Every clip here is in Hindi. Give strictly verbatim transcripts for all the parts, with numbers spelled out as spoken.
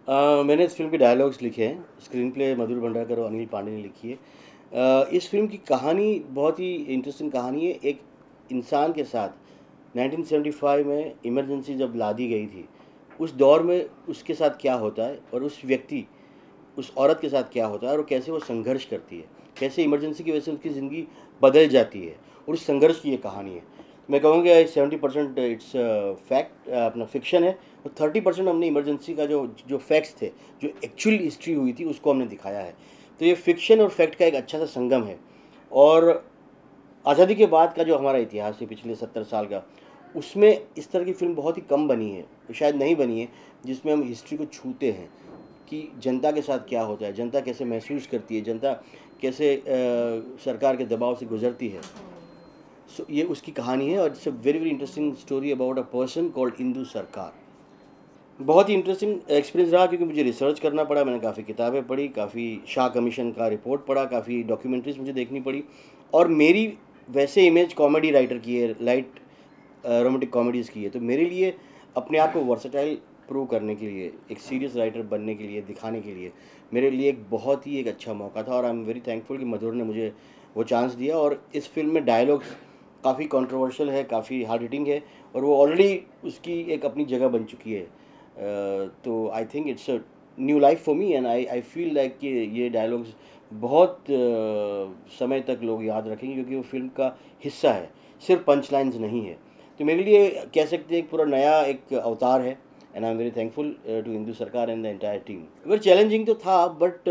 अ, मैंने इस फ़िल्म के डायलॉग्स लिखे हैं, स्क्रीन प्ले मधुर भंडारकर और अनिल पांडे ने लिखी है। अ, इस फ़िल्म की कहानी बहुत ही इंटरेस्टिंग कहानी है। एक इंसान के साथ नाइनटीन सेवेंटी फ़ाइव में इमरजेंसी जब ला दी गई थी, उस दौर में उसके साथ क्या होता है और उस व्यक्ति, उस औरत के साथ क्या होता है और कैसे वो संघर्ष करती है, कैसे इमरजेंसी की वजह से उसकी ज़िंदगी बदल जाती है और उस संघर्ष की ये कहानी है। मैं कहूँगा सेवेंटी परसेंट इट्स फैक्ट, अपना फ़िक्शन है, और थर्टी परसेंट हमने इमरजेंसी का जो जो फैक्ट्स थे, जो एक्चुअल हिस्ट्री हुई थी, उसको हमने दिखाया है। तो ये फ़िक्शन और फैक्ट का एक अच्छा सा संगम है। और आज़ादी के बाद का जो हमारा इतिहास है पिछले सत्तर साल का, उसमें इस तरह की फ़िल्म बहुत ही कम बनी है, शायद नहीं बनी है, जिसमें हम हिस्ट्री को छूते हैं कि जनता के साथ क्या होता है, जनता कैसे महसूस करती है, जनता कैसे अ, सरकार के दबाव से गुज़रती है। सो ये उसकी कहानी है और it's a very very interesting story about a person called Indu Sarkar. बहुत ही इंटरेस्टिंग एक्सपीरियंस रहा क्योंकि मुझे रिसर्च करना पड़ा, मैंने काफ़ी किताबें पढ़ी, काफ़ी शाह कमीशन का रिपोर्ट पढ़ा, काफ़ी डॉक्यूमेंट्रीज मुझे देखनी पड़ी। और मेरी वैसे इमेज कॉमेडी राइटर की है, लाइट रोमांटिक कॉमेडीज़ की है, तो मेरे लिए अपने आप को वर्सेटाइल प्रूव करने के लिए, एक सीरियस राइटर बनने के लिए, दिखाने के लिए, मेरे लिए एक बहुत ही एक अच्छा मौका था। और आई एम वेरी थैंकफुल कि मधुर ने मुझे वो चांस दिया। और इस फिल्म में डायलॉग्स काफ़ी कंट्रोवर्शियल है, काफ़ी हार्ड हिटिंग है, और वो ऑलरेडी उसकी एक अपनी जगह बन चुकी है। अ, तो I think it's a new life for me, and I I feel like कि ये डायलॉग्स बहुत अ, समय तक लोग याद रखेंगे क्योंकि वो फिल्म का हिस्सा है, सिर्फ पंच लाइन्स नहीं है। तो मेरे लिए कह सकते हैं एक पूरा नया एक अवतार है, and I am very thankful to Indu Sarkar and the entire team. Very challenging तो था, बट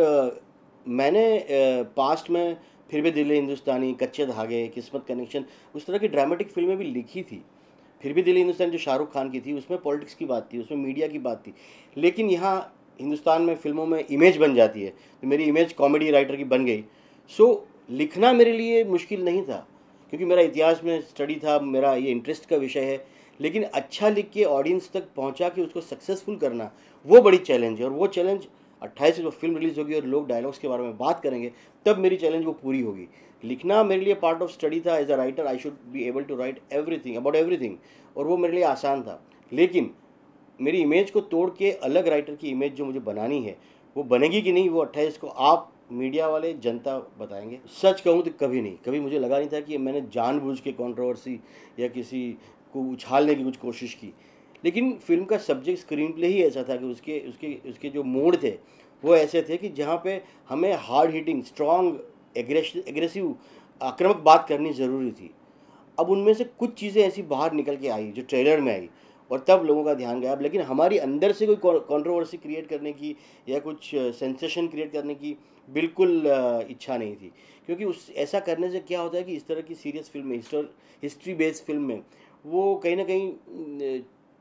मैंने पास्ट में फिर भी दिल है हिंदुस्तानी, कच्चे धागे, किस्मत कनेक्शन, उस तरह की ड्रामेटिक फिल्में भी लिखी थी। फिर भी दिल हिंदुस्तान जो शाहरुख खान की थी, उसमें पॉलिटिक्स की बात थी, उसमें मीडिया की बात थी। लेकिन यहाँ हिंदुस्तान में फिल्मों में इमेज बन जाती है, तो मेरी इमेज कॉमेडी राइटर की बन गई। सो लिखना मेरे लिए मुश्किल नहीं था क्योंकि मेरा इतिहास में स्टडी था, मेरा ये इंटरेस्ट का विषय है। लेकिन अच्छा लिख के ऑडियंस तक पहुंचा के उसको सक्सेसफुल करना, वो बड़ी चैलेंज है। और वो चैलेंज अट्ठाईस जब फिल्म रिलीज़ होगी और लोग डायलॉग्स के बारे में बात करेंगे, तब मेरी चैलेंज वो पूरी होगी। लिखना मेरे लिए पार्ट ऑफ स्टडी था। As a writer I should be able to write everything about everything, और वो मेरे लिए आसान था। लेकिन मेरी इमेज को तोड़ के अलग राइटर की इमेज जो मुझे बनानी है, वो बनेगी कि नहीं, वो अट्ठाईस को आप मीडिया वाले, जनता बताएंगे। सच कहूँ तो कभी नहीं, कभी मुझे लगा नहीं था कि मैंने जानबूझ के कंट्रोवर्सी या किसी को उछालने की कुछ कोशिश की। लेकिन फिल्म का सब्जेक्ट, स्क्रीन प्ले ही ऐसा था कि उसके उसके उसके जो मोड थे वो ऐसे थे कि जहाँ पे हमें हार्ड हिटिंग, स्ट्रॉन्ग, एग्रेसिव, आक्रामक बात करनी ज़रूरी थी। अब उनमें से कुछ चीज़ें ऐसी बाहर निकल के आई जो ट्रेलर में आई, और तब लोगों का ध्यान गया। अब लेकिन हमारी अंदर से कोई कंट्रोवर्सी क्रिएट करने की या कुछ सेंसेशन क्रिएट करने की बिल्कुल अ, इच्छा नहीं थी। क्योंकि उस ऐसा करने से क्या होता है कि इस तरह की सीरियस फिल्म में, हिस्ट्री बेस्ड फिल्म में, वो कहीं ना कहीं अ,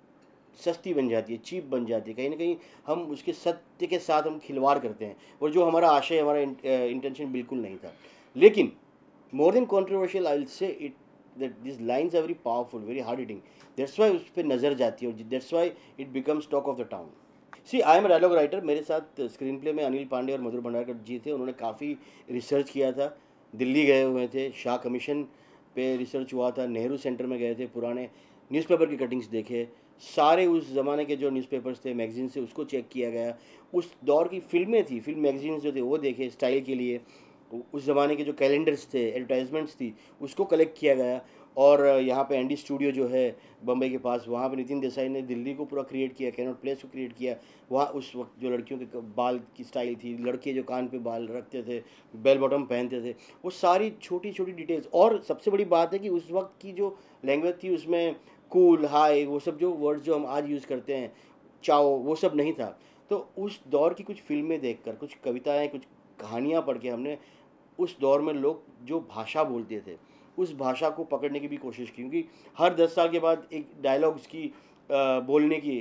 सस्ती बन जाती है, चीप बन जाती है। कहीं ना कहीं हम उसके सत्य के साथ हम खिलवाड़ करते हैं, और जो हमारा आशय, हमारा इंटेंशन बिल्कुल नहीं था। लेकिन more than controversial, I'll say it that these lines are very powerful, very hard hitting. That's why उस पर नज़र जाती है, और that's why it becomes talk of the town. See I am dialogue writer. मेरे साथ स्क्रीन प्ले में अनिल पांडे और मधुर भंडारकर जी थे। उन्होंने काफ़ी रिसर्च किया था, दिल्ली गए हुए थे, शाह कमीशन पे रिसर्च हुआ था, नेहरू सेंटर में गए थे, पुराने न्यूज़पेपर की कटिंग्स देखे, सारे उस ज़माने के जो न्यूज़पेपर्स थे, मैगजीन से, उसको चेक किया गया। उस दौर की फिल्में थी, फिल्म मैगजीन्स जो थे वो देखे स्टाइल के लिए। उस ज़माने के जो कैलेंडर्स थे, एडवर्टाइजमेंट्स थी, उसको कलेक्ट किया गया। और यहाँ पे एंडी स्टूडियो जो है बम्बई के पास, वहाँ पे नितिन देसाई ने दिल्ली को पूरा क्रिएट किया, कैनॉट प्लेस को क्रिएट किया। वहाँ उस वक्त जो लड़कियों के बाल की स्टाइल थी, लड़के जो कान पे बाल रखते थे, बेल बॉटम पहनते थे, वो सारी छोटी छोटी डिटेल्स। और सबसे बड़ी बात है कि उस वक्त की जो लैंग्वेज थी, उसमें कूल, हाई, वो सब जो वर्ड्स जो हम आज यूज़ करते हैं, चाओ, वो सब नहीं था। तो उस दौर की कुछ फिल्में देखकर, कुछ कविताएं, कुछ कहानियाँ पढ़ के, हमने उस दौर में लोग जो भाषा बोलते थे, उस भाषा को पकड़ने की भी कोशिश की। क्योंकि हर दस साल के बाद एक डायलॉग्स की अ, बोलने की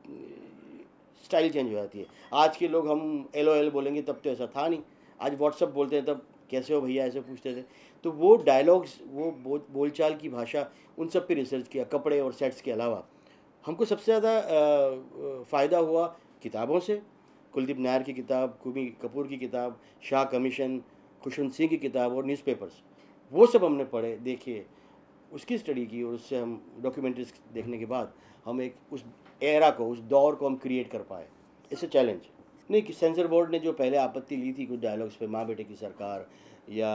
स्टाइल चेंज हो जाती है। आज के लोग हम एल ओ एल बोलेंगे, तब तो ऐसा था नहीं। आज व्हाट्सअप बोलते हैं, तब कैसे हो भैया ऐसे पूछते थे। तो वो डायलॉग्स, वो बोल बोलचाल की भाषा, उन सब पे रिसर्च किया, कपड़े और सेट्स के अलावा। हमको सबसे ज़्यादा फ़ायदा हुआ किताबों से। कुलदीप नायर की किताब, कुमी कपूर की किताब, शाह कमीशन, खुशवंत सिंह की किताब, और न्यूज़पेपर्स, वो सब हमने पढ़े, देखे, उसकी स्टडी की, और उससे हम डॉक्यूमेंट्रीज देखने के बाद हम एक उस एरा को, उस दौर को हम क्रिएट कर पाए। It's a challenge. नहीं कि सेंसर बोर्ड ने जो पहले आपत्ति ली थी कुछ डायलॉग्स पे, माँ बेटे की सरकार, या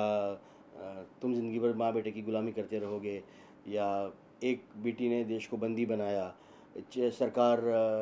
अ, तुम ज़िंदगी भर माँ बेटे की गुलामी करते रहोगे, या एक बेटी ने देश को बंदी बनाया, च- सरकार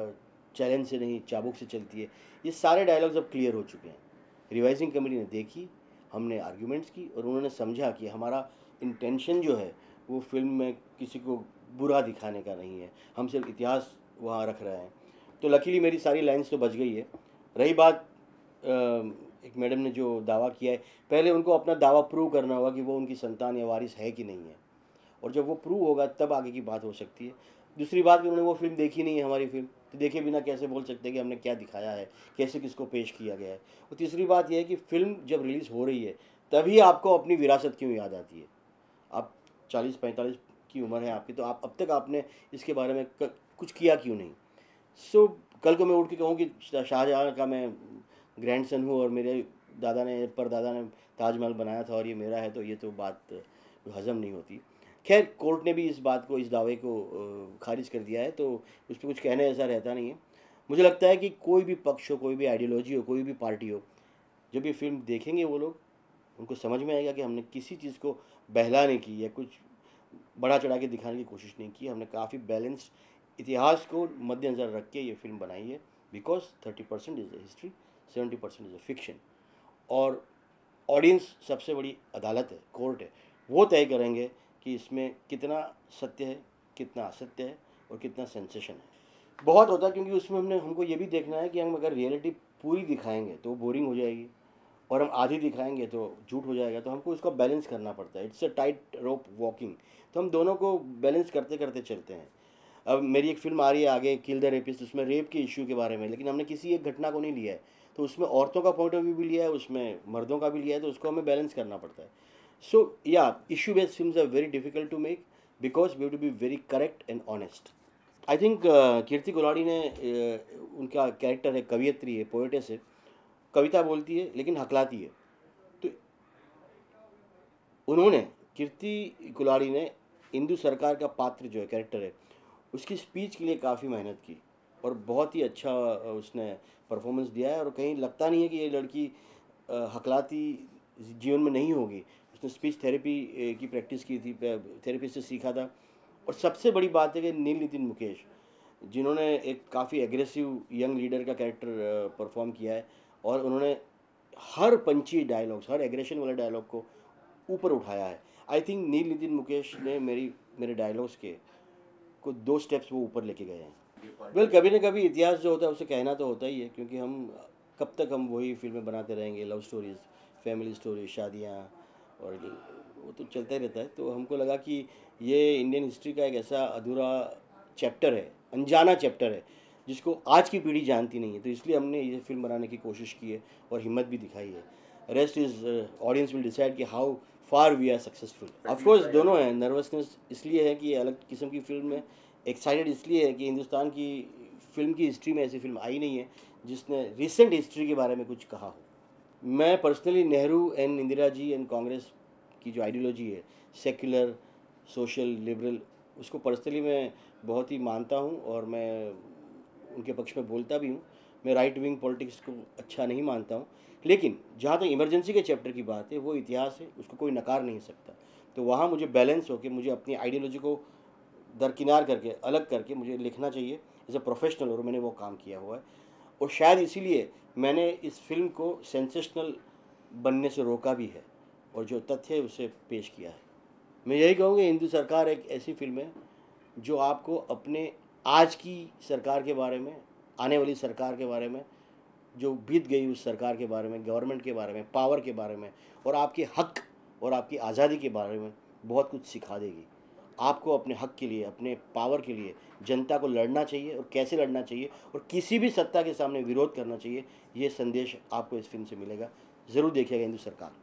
चैलेंज से नहीं चाबुक से चलती है, ये सारे डायलॉग्स अब क्लियर हो चुके हैं। रिवाइजिंग कमेटी ने देखी, हमने आर्ग्यूमेंट्स की और उन्होंने समझा कि हमारा इंटेंशन जो है वो फिल्म में किसी को बुरा दिखाने का नहीं है, हम सिर्फ इतिहास वहाँ रख रहे हैं। तो लकीली मेरी सारी लाइन्स तो बच गई है। रही बात अ, एक मैडम ने जो दावा किया है, पहले उनको अपना दावा प्रूव करना होगा कि वो उनकी संतान या वारिस है कि नहीं है, और जब वो प्रूव होगा तब आगे की बात हो सकती है। दूसरी बात कि उन्होंने वो फिल्म देखी नहीं है हमारी फिल्म, तो देखे बिना कैसे बोल सकते हैं कि हमने क्या दिखाया है, कैसे किसको पेश किया गया है। और तीसरी बात यह है कि फ़िल्म जब रिलीज़ हो रही है तभी आपको अपनी विरासत क्यों याद आती है। आप चालीस पैंतालीस की उम्र है आपकी, तो आप अब तक आपने इसके बारे में क, कुछ किया क्यों नहीं। सो कल को मैं उठ के कहूँ कि शाह- शाहजहाँ का मैं ग्रैंडसन हूँ और मेरे दादा ने परदादा ने ताजमहल बनाया था और ये मेरा है, तो ये तो बात हज़म नहीं होती। खैर कोर्ट ने भी इस बात को, इस दावे को अ, खारिज कर दिया है, तो उस पर कुछ कहने ऐसा रहता नहीं है। मुझे लगता है कि कोई भी पक्ष हो, कोई भी आइडियोलॉजी हो, कोई भी पार्टी हो, जब ये फिल्म देखेंगे वो लोग, उनको समझ में आएगा कि हमने किसी चीज़ को बहलाने की या कुछ बड़ा चढ़ा के दिखाने की कोशिश नहीं की। हमने काफ़ी बैलेंस्ड इतिहास को मद्देनज़र रख के ये फिल्म बनाई है, because thirty percent is a history, seventy percent is a fiction. और ऑडियंस सबसे बड़ी अदालत है, कोर्ट है, वो तय करेंगे कि इसमें कितना सत्य है, कितना असत्य है और कितना सेंसेशन है। बहुत होता है, क्योंकि उसमें हमने हमको ये भी देखना है कि हम अगर रियलिटी पूरी दिखाएंगे तो बोरिंग हो जाएगी, और हम आधी दिखाएंगे तो झूठ हो जाएगा, तो हमको इसका बैलेंस करना पड़ता है। It's a tight rope walking, तो हम दोनों को बैलेंस करते करते चलते हैं। अब मेरी एक फिल्म आ रही है आगे, किल द रेपिस्ट, उसमें रेप के इश्यू के बारे में, लेकिन हमने किसी एक घटना को नहीं लिया है, तो उसमें औरतों का पॉइंट ऑफ व्यू भी लिया है, उसमें मर्दों का भी लिया है, तो उसको हमें बैलेंस करना पड़ता है। So yeah issue based films are very difficult to make, because we have to be very correct and honest. I think Kirti Kulhari ने uh, उनका कैरेक्टर है, कवियत्री है, पोएटेस है, कविता बोलती है लेकिन हकलाती है। तो उन्होंने, कीर्ति कुलाड़ी ने, इंदु सरकार का पात्र जो है, कैरेक्टर है, उसकी स्पीच के लिए काफ़ी मेहनत की और बहुत ही अच्छा उसने परफॉर्मेंस दिया है, और कहीं लगता नहीं है कि ये लड़की अ, हकलाती जीवन में नहीं होगी। उसने स्पीच थेरेपी की प्रैक्टिस की थी, थेरेपिस्ट से सीखा था। और सबसे बड़ी बात है कि नील नितिन मुकेश, जिन्होंने एक काफ़ी एग्रेसिव यंग लीडर का कैरेक्टर परफॉर्म किया है, और उन्होंने हर पंची डायलॉग्स, हर एग्रेशन वाले डायलॉग को ऊपर उठाया है। आई थिंक नील नितिन मुकेश ने मेरी मेरे डायलॉग्स के को दो स्टेप्स वो ऊपर लेके गए हैं। वेल well, कभी ना कभी इतिहास जो होता है उसे कहना तो होता ही है, क्योंकि हम कब तक हम वही फिल्में बनाते रहेंगे, लव स्टोरीज, फैमिली स्टोरीज, शादियाँ, और वो तो चलता ही रहता है। तो हमको लगा कि ये इंडियन हिस्ट्री का एक ऐसा अधूरा चैप्टर है, अनजाना चैप्टर है, जिसको आज की पीढ़ी जानती नहीं है, तो इसलिए हमने ये फिल्म बनाने की कोशिश की है और हिम्मत भी दिखाई है। Rest is audience will decide कि how far we are successful. Of course दोनों हैं, नर्वसनेस इसलिए है कि ये अलग किस्म की फिल्म है, एक्साइटेड इसलिए है कि हिंदुस्तान की फिल्म की हिस्ट्री में ऐसी फिल्म आई नहीं है जिसने रिसेंट हिस्ट्री के बारे में कुछ कहा हो। मैं personally Nehru and Indira ji and Congress की जो आइडियोलॉजी है, सेक्युलर, सोशल, लिबरल, उसको पर्सनली मैं बहुत ही मानता हूँ और मैं उनके पक्ष में बोलता भी हूँ। मैं राइट विंग पॉलिटिक्स को अच्छा नहीं मानता हूँ, लेकिन जहाँ तक इमरजेंसी के चैप्टर की बात है, वो इतिहास है, उसको कोई नकार नहीं सकता। तो वहाँ मुझे बैलेंस होकर, मुझे अपनी आइडियोलॉजी को दरकिनार करके, अलग करके मुझे लिखना चाहिए एज अ प्रोफेशनल, और मैंने वो काम किया हुआ है। और शायद इसीलिए मैंने इस फिल्म को सेंसेशनल बनने से रोका भी है और जो तथ्य है उसे पेश किया है। मैं यही कहूँगा, हिंदू सरकार एक ऐसी फिल्म है जो आपको अपने आज की सरकार के बारे में, आने वाली सरकार के बारे में, जो बीत गई उस सरकार के बारे में, गवर्नमेंट के बारे में, पावर के बारे में, और आपके हक और आपकी आज़ादी के बारे में बहुत कुछ सिखा देगी। आपको अपने हक के लिए, अपने पावर के लिए जनता को लड़ना चाहिए, और कैसे लड़ना चाहिए, और किसी भी सत्ता के सामने विरोध करना चाहिए, ये संदेश आपको इस फिल्म से मिलेगा। ज़रूर देखिएगा हिंदू सरकार।